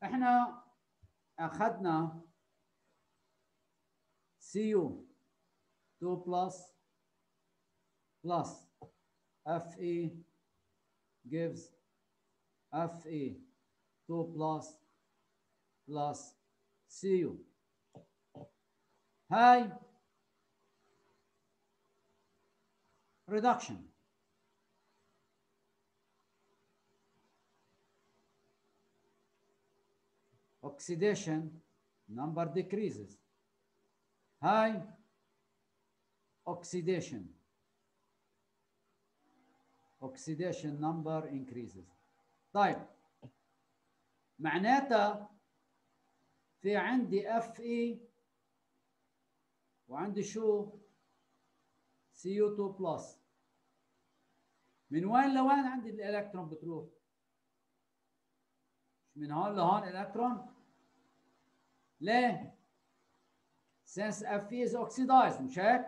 احنا اخذنا Cu 2 plus Fe gives Fe 2 plus Cu. هاي reduction. Oxidation number decreases. High oxidation. Oxidation number increases. طيب معناتها في عندي Fe وعندي شو Cu2 بلس. من وين لوين عندي الالكترون بتروح؟ من هون لهون الكترون؟ ليه؟ since Fe is oxidized مش هيك؟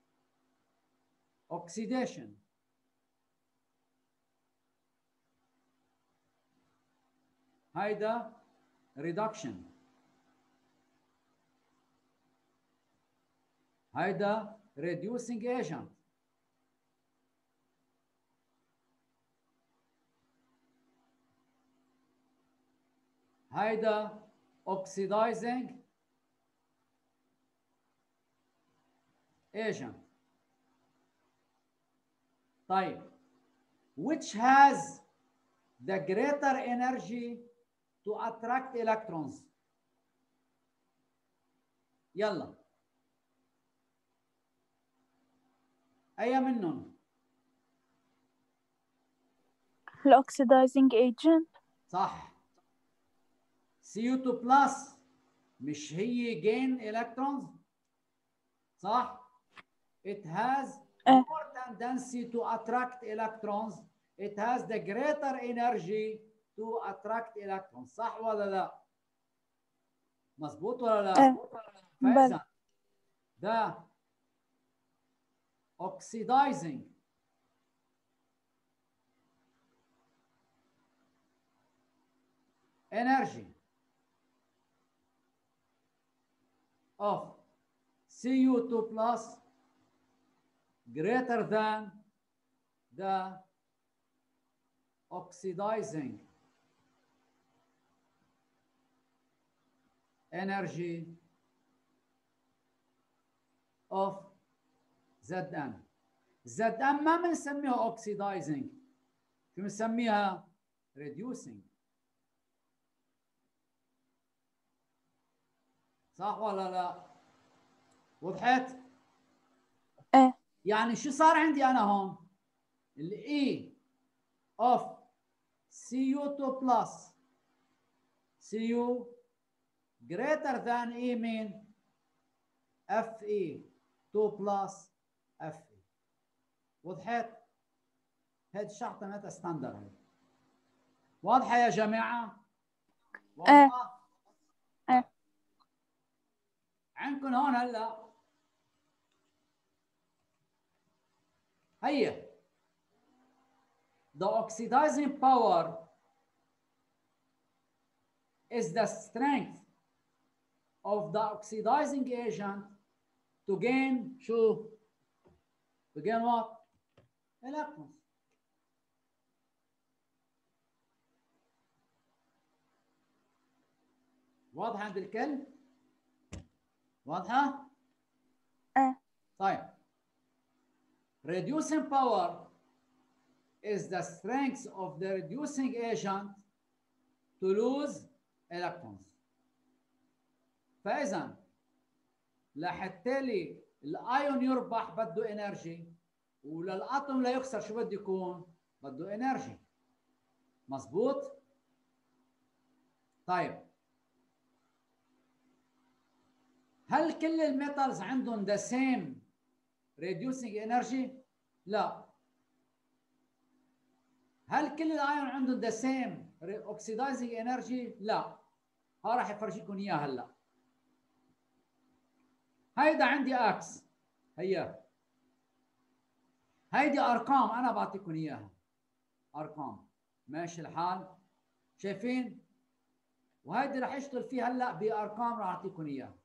oxidation. هيدا reduction. هيدا reducing agent. هيدا oxidizing agent. طيب which has the greater energy to attract electrons. يلا أي منهم؟ الأوكسيدايزنج agent. صح. Cu2 plus مش هي gain electrons صح؟ It has more tendency to attract electrons. It has the greater energy to attract electrons. صح ولا لا؟ مظبوط ولا لا؟ فإذا ده oxidizing energy of Cu2 plus greater than the oxidizing energy of Zn. Zn ما بنسميها oxidizing، شو بنسميها؟ reducing. صح ولا لا؟ وضحت؟ يعني شو صار عندي انا هون؟ ال E of Cu2 plus Cu greater than E مين؟ Fe2 plus Fe. وضحت؟ هاد شرطة ستاندرد. واضحة يا جماعة؟ واضحة؟ عندكم هون هلا هيا the oxidizing power is the strength of the oxidizing agent to gain شو؟ to gain what? electrons. واضحة عند الكل؟ واضحة؟ طيب reducing power is the strength of the reducing agent to lose electrons. فإذا لحتى لي الايون يربح بده انرجي، وللاتوم لا يخسر شو بده يكون؟ بده انرجي. مظبوط؟ طيب هل كل الميتالز عندهم the same reducing energy؟ لا. هل كل الايون عندهم the same oxidizing energy؟ لا. ها راح افرجيكم اياها هلا. هيدا عندي اكس، هيا هيدي ارقام انا بعطيكم اياها، ارقام ماشي الحال؟ شايفين وهيدي رح اشتغل فيها هلا بارقام رح اعطيكم اياها.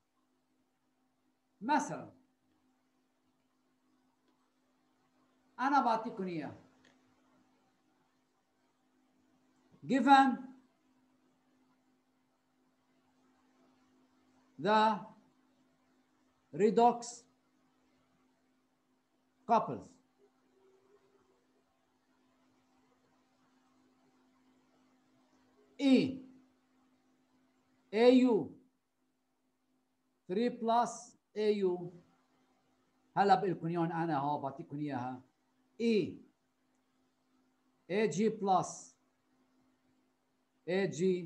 مثلا انا بعطيكم اياها. given the redox couples E AU 3 plus AU هلا بقول لكم اياهم انا هو بعطيكم اياها. E AG plus AG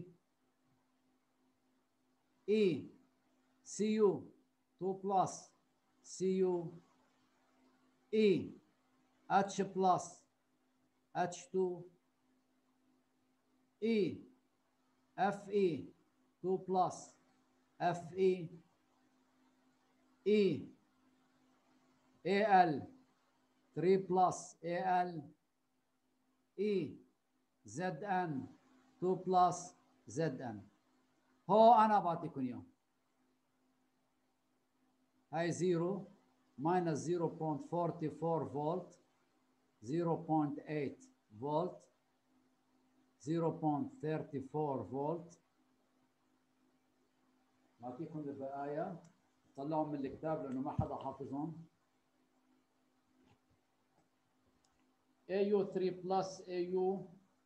E CU 2 plus CU E H plus H2 E FE 2 plus FE E AL 3 plus AL E ZN 2 plus ZN. هو أنا بعطيكم إياه. هاي 0 minus 0.44 فولت 0.8 فولت 0.34 فولت. بعطيكم البقايا طلعهم من الكتاب لأنه ما حدا حافظهم. AU3 plus AU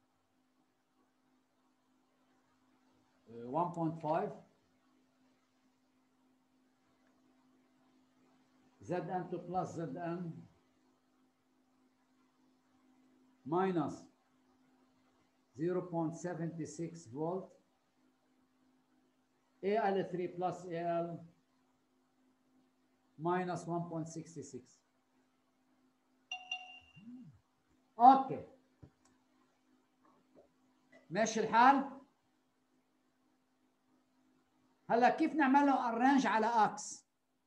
1.5 ZN2 plus ZN minus 0.76 volt AL3 plus AL minus 1.66. اوكي ماشي الحال. هلا كيف نعمل له ارانج على اكس؟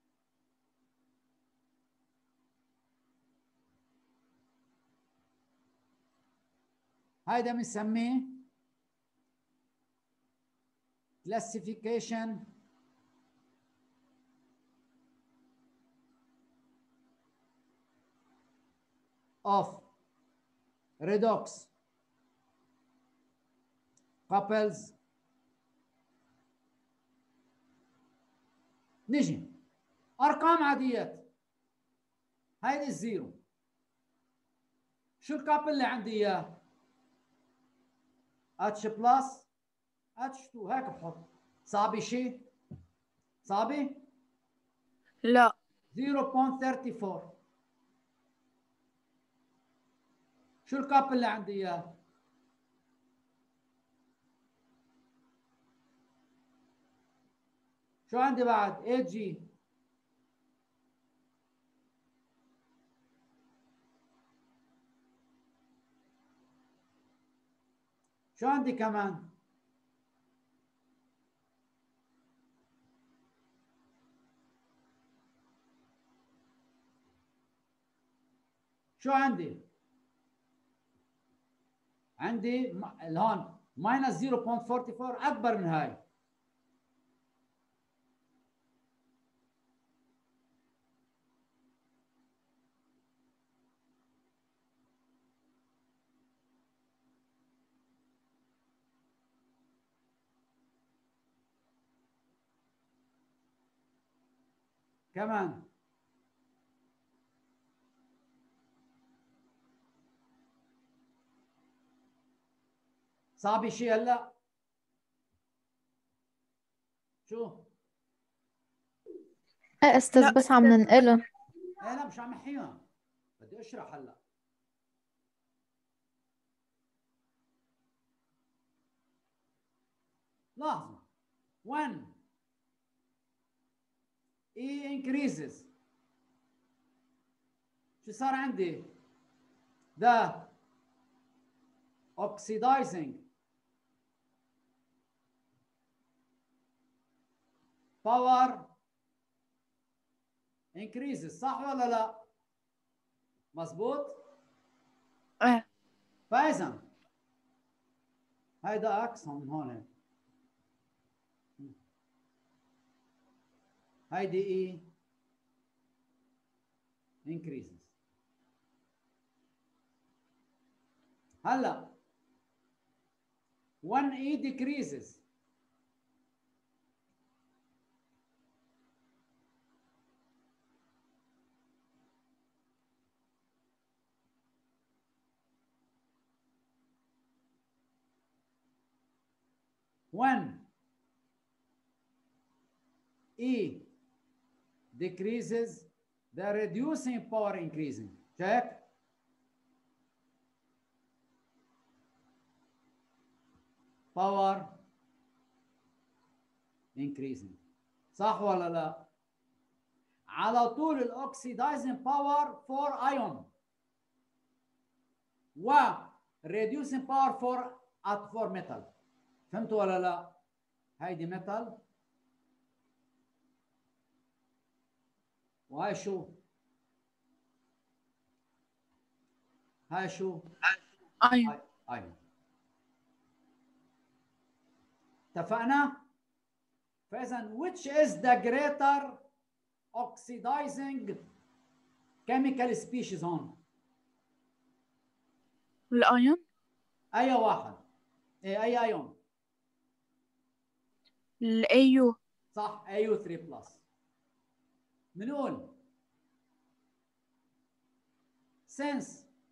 هيدا بنسميه classification of redox couples. نجي ارقام عاديات. هيدي الزيرو. شو الكابل اللي عندي اياه؟ اتش بلس اتش 2 هيك بحط. صعبي شيء؟ صعبي؟ لا 0.34. شو الكابل اللي عندي اياه؟ شو عندي بعد؟ اي جي شو عندي كمان؟ شو عندي؟ عندي هون ماينس 0.44 اكبر من هاي. كمان صعب شيء هلا؟ شو؟ ايه استاذ لا بس عم ننقله. ايه لا مش عم احكيها، بدي اشرح هلا. لاحظوا when E increases شو صار عندي؟ the oxidizing power increases. صح ولا لا؟ مظبوط؟ ايه فاذا هيدا اكس من هون هيدي E increases. هلا 1E decreases. When E decreases, the reducing power increasing. Check. Power increasing. صح ولا لا؟ على طول الاوكسيدايزنج باور فور ايون و reducing power for metal. فهمتوا ولا لا؟ هيدي metal وهاي شو؟ هاي شو؟ ايون. ايون. اتفقنا؟ فإذا which is the greater oxidizing chemical species هون؟ الايون. أي واحد؟ إيه أي أيون؟ الايو. صح AU3 بلس. بنقول since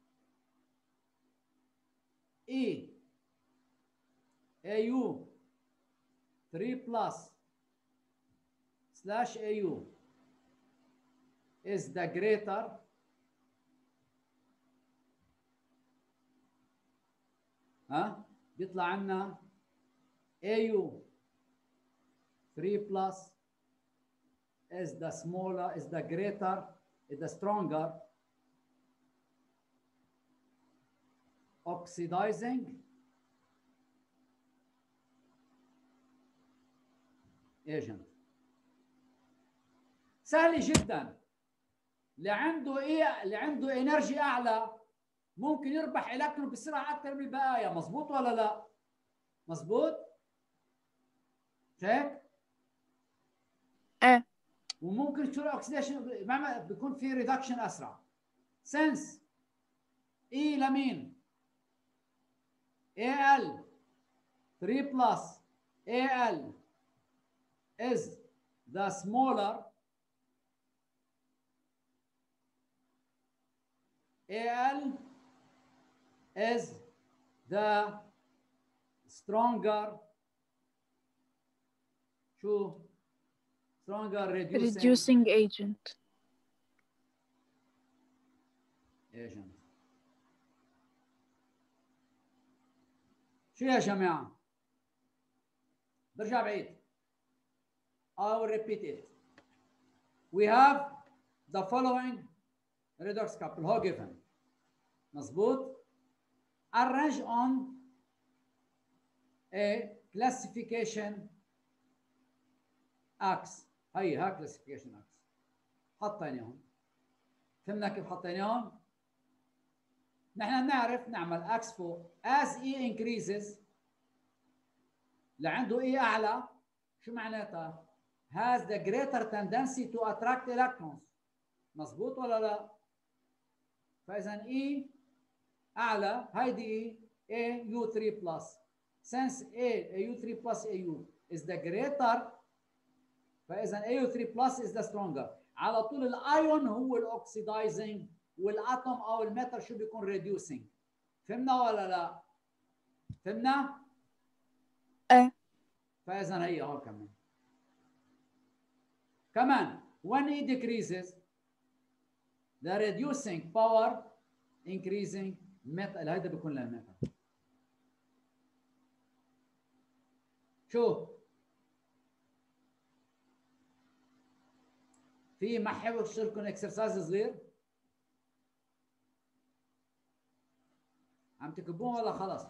E AU3 plus slash AU is the greater بيطلع عنا AU3 plus is the smaller, is the greater, is the stronger oxidizing agent. سهل جدا. اللي عنده ايه، اللي عنده انرجي اعلى ممكن يربح الكترون بسرعه اكثر من البقايا. مظبوط ولا لا؟ مظبوط؟ شايف؟ وممكن تصير اوكسيديشن بيكون في ريدكشن اسرع. سنس اي لمين؟ AL 3 plus AL is the smaller, AL is the stronger, شو؟ stronger reducing agent. شو يا جماعة؟ برجع بعيد. I will repeat it. We have the following redox couple هو given. مظبوط؟ Arrange on a classification X. هي classification X. حطيناهم. فهمنا كيف حطيناهم؟ نحن بنعرف نعمل X فوق. As E increases لعنده E أعلى شو معناتها؟ has the greater tendency to attract electrons. مظبوط ولا لا؟ فإذا E أعلى هيدي E AU3 plus. Since AU3 plus AU is the greater فإذا AU3 plus is the stronger. على طول الأيون هو الأوكسيدايزنج والأتوم أو الميتال شو بيكون reducing. فهمنا ولا لا؟ فهمنا؟ فإذا هي هون كمان when E decreases the reducing power increasing metal. هيدا بيكون للميتال. شو في محاور لكم اكسرسايز صغير عم تكتبوه ولا خلص؟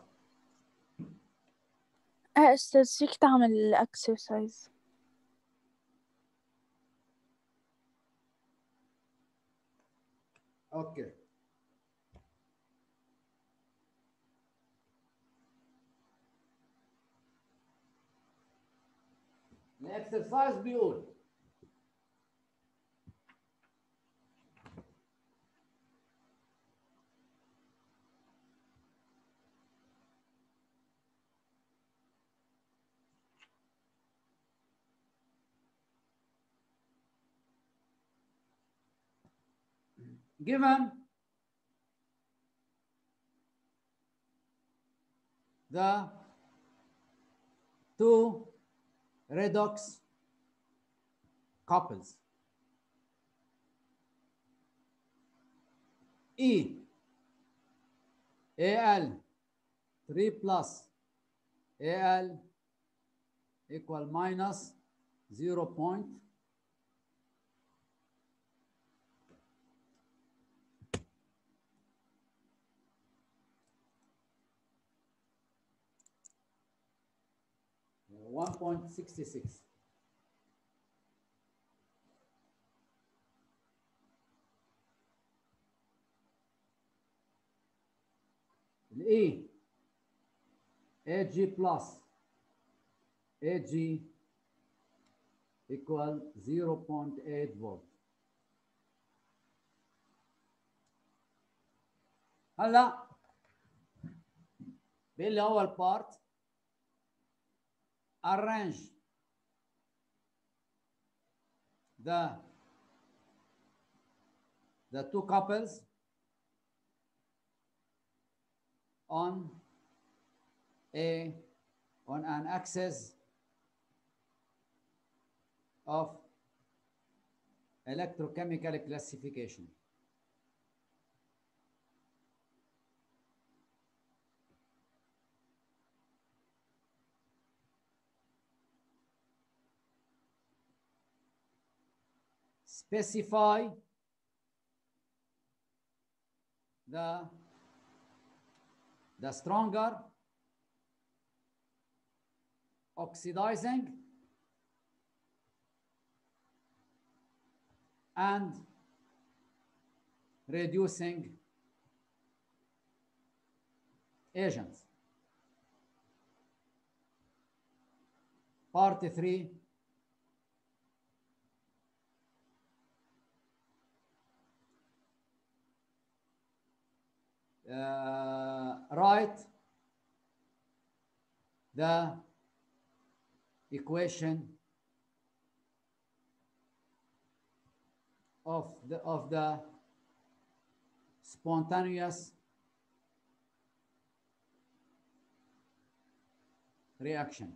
استاذ فيك تعمل الاكسرسايز. اوكي الاكسرسايز بيقول given the two redox couples. E Al 3 plus Al equal minus 0. .66. E Ag plus Ag equal 0.8 volt. هلا بيقول لي اول بارت arrange the two couples on an axis of electrochemical classification. Specify the stronger oxidizing and reducing agents. Part 3. Write the equation of the spontaneous reaction.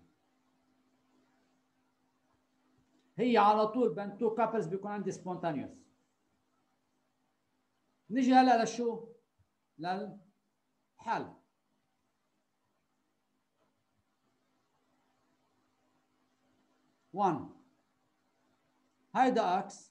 هي على طول بين تو كابلز بيكون عندي spontaneous. نيجي هلا لشو؟ للحل. one هيدا اكس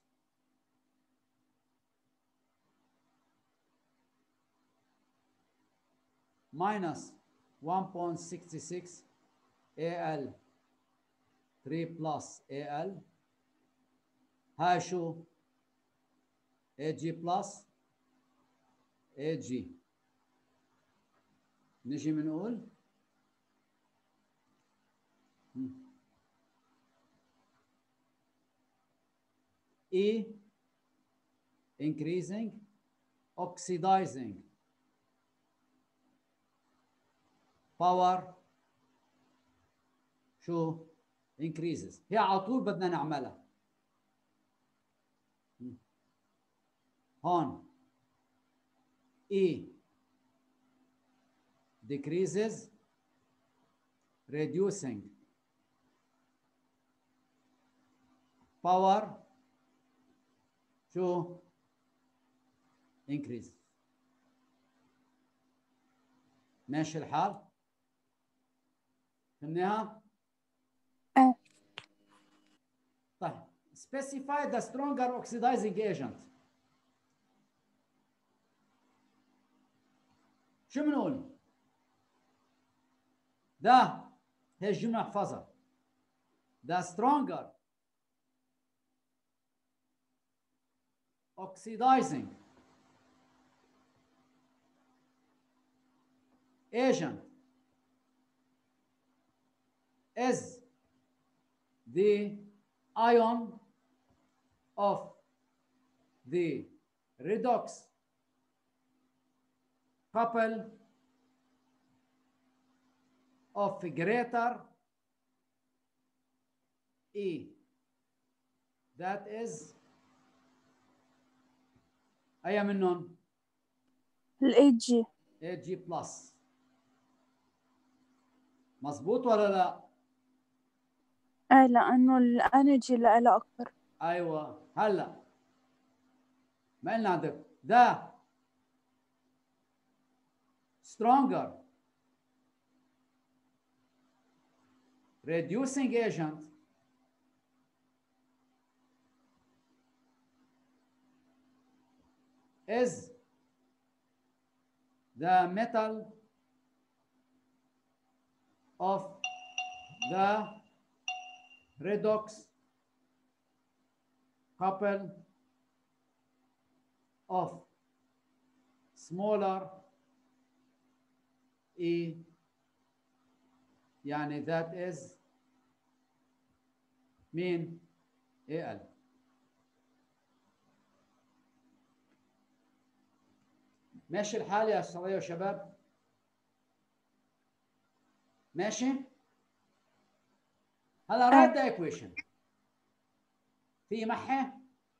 minus 1.66 Al 3 plus Al هاي شو؟ Ag plus Ag. نجي بنقول E increasing oxidizing power شو increases. هي على طول بدنا نعملها هون. E decreases reducing power شو increase. ماشي الحال؟ فهمناها؟ طيب specify the stronger oxidizing agent. شو بنقول؟ ده هي الجملة احفظها. The stronger oxidizing agent is the ion of the redox couple of greater E. That is أي منهم؟ الAG. AG بلس. مظبوط ولا لا؟ لأنه الانرجي لها أكبر. أيوة. هلا ما قلنا عندك the stronger reducing agent is the metal of the redox couple of smaller E, يعني that is مين؟ AL. ماشي الحال يا صبايا وشباب؟ ماشي؟ هلا write the equation. في محي؟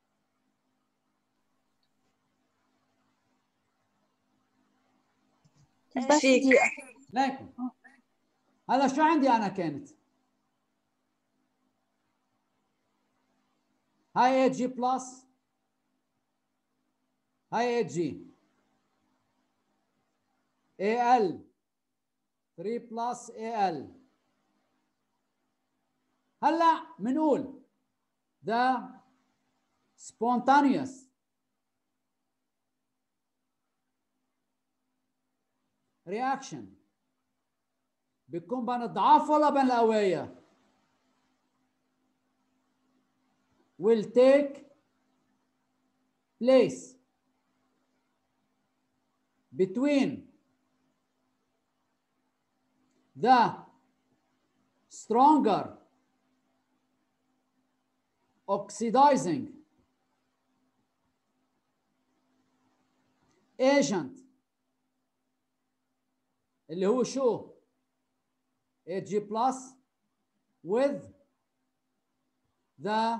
بس دي لكن هلا شو عندي أنا كانت؟ هاي AG بلس هاي AG AL 3 بلس AL. هلا بنقول the spontaneous reaction بيكون بين الضعاف ولا بين القوية؟ will take place between the stronger oxidizing agent اللي هو شو؟ AG plus with the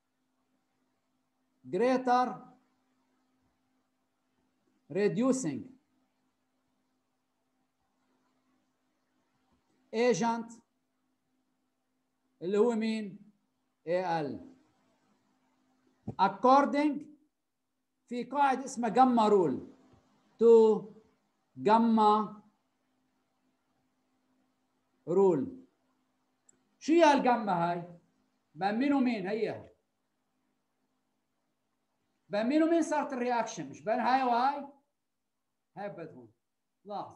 greater reducing agent اللي هو مين؟ AL. according في قاعدة اسمها جاما رول to جاما رول. شو هي الجاما هاي؟ بين مين ومين هي؟ بين مين ومين صارت الرياكشن؟ مش بين هاي وهاي؟ هاي بدهم لاحظ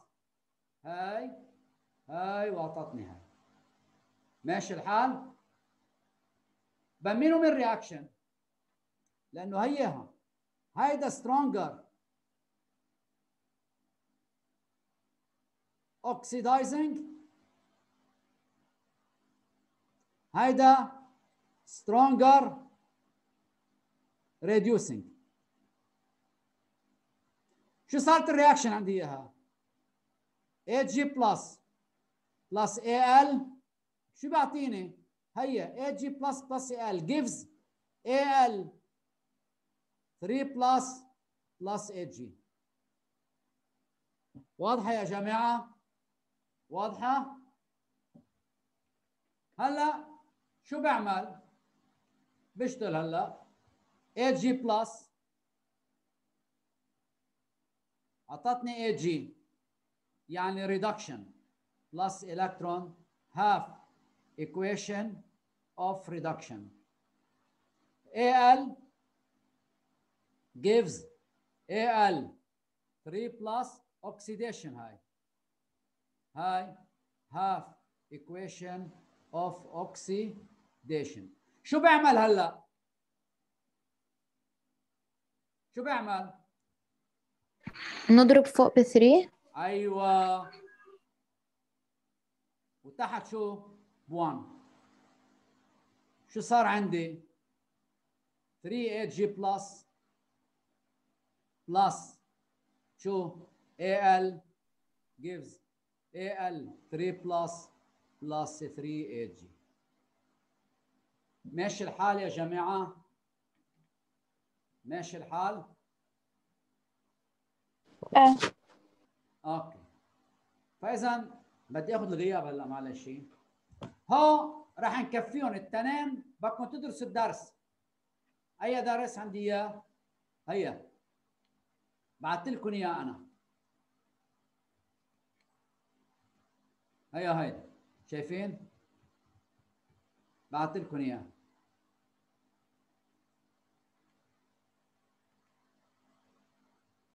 هاي واعطتني هاي. ماشي الحال؟ بين مين ومين رياكشن؟ لأنه هيها هيدا سترونجر oxidizing هيدا stronger reducing. شو صارت الرياكشن عندي اياها؟ AG بلس بلس AL شو بيعطيني؟ هي AG بلس بلس AL gives AL 3 بلس بلس AG. واضحة يا جماعة؟ واضحة؟ هلا شو بعمل؟ بشتغل هلا AG بلس اعطتني AG يعني reduction plus electron half equation of reduction. AL gives AL 3 plus oxidation هاي half equation of oxidation. شو بعمل هلا؟ شو بعمل؟ نضرب فوق ب3. ايوه وتحت شو؟ ب1. شو صار عندي؟ 3AG بلس بلس شو؟ AL gives AL 3 بلس بلس 3AG. ماشي الحال يا جماعة؟ ماشي الحال؟ اوكي. فاذا بدي اخذ الغياب هلا معلش. هو راح نكفيهم التنين. بدكم تدرسوا الدرس. اي درس عندي اياه؟ هيا بعثت لكم اياه انا. هيا هيدا شايفين؟ بعثت لكم اياه.